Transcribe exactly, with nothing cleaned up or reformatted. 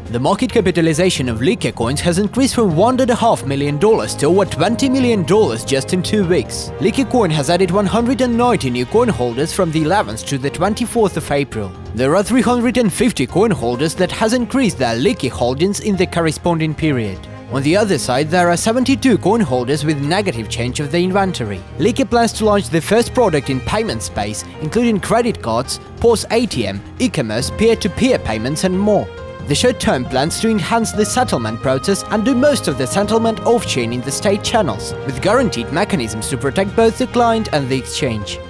The market capitalization of Lykke coins has increased from one point five million dollars to over twenty million dollars just in two weeks. Lykke coin has added one hundred ninety new coin holders from the eleventh to the twenty-fourth of April. There are three hundred fifty coin holders that has increased their Lykke holdings in the corresponding period. On the other side, there are seventy-two coin holders with negative change of the inventory. Lykke plans to launch the first product in payment space, including credit cards, P O S A T M, e-commerce, peer-to-peer payments and more. The short-term plans to enhance the settlement process and do most of the settlement off-chain in the state channels, with guaranteed mechanisms to protect both the client and the exchange.